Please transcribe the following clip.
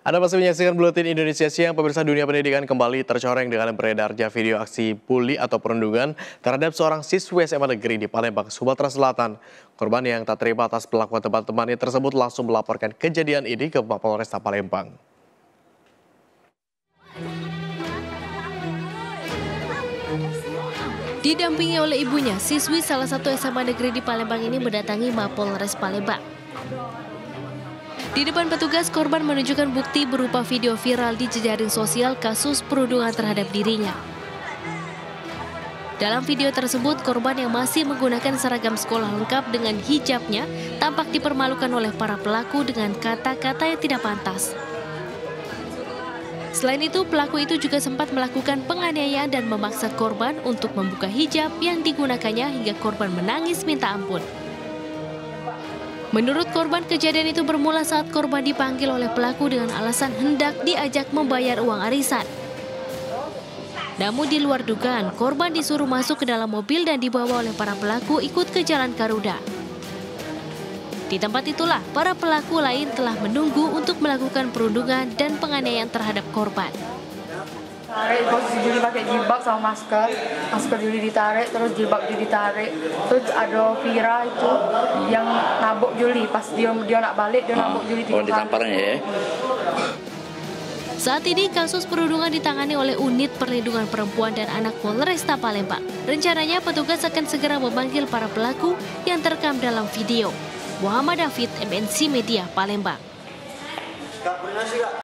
Anda masih menyaksikan Buletin Indonesia Siang. Pemirsa, dunia pendidikan kembali tercoreng dengan beredarnya video aksi bully atau perundungan terhadap seorang siswi SMA negeri di Palembang, Sumatera Selatan. Korban yang tak terima atas perlakuan teman-temannya tersebut langsung melaporkan kejadian ini ke Mapolresta Palembang. Didampingi oleh ibunya, siswi salah satu SMA negeri di Palembang ini mendatangi Mapolres Palembang. Di depan petugas, korban menunjukkan bukti berupa video viral di jejaring sosial kasus perundungan terhadap dirinya. Dalam video tersebut, korban yang masih menggunakan seragam sekolah lengkap dengan hijabnya tampak dipermalukan oleh para pelaku dengan kata-kata yang tidak pantas. Selain itu, pelaku itu juga sempat melakukan penganiayaan dan memaksa korban untuk membuka hijab yang digunakannya hingga korban menangis minta ampun. Menurut korban, kejadian itu bermula saat korban dipanggil oleh pelaku dengan alasan hendak diajak membayar uang arisan. Namun di luar dugaan, korban disuruh masuk ke dalam mobil dan dibawa oleh para pelaku ikut ke Jalan Garuda. Di tempat itulah, para pelaku lain telah menunggu untuk melakukan perundungan dan penganiayaan terhadap korban. Tarik, terus Juli pakai jilbab sama masker Juli ditarik, terus jilbab Juli ditarik, terus ada Vira itu yang nabok Juli, pas dia nak balik dia nabok Juli ditampar ya. Saat ini kasus perundungan ditangani oleh Unit Perlindungan Perempuan dan Anak Polresta Palembang. Rencananya petugas akan segera memanggil para pelaku yang terekam dalam video. Muhammad David, MNC Media, Palembang.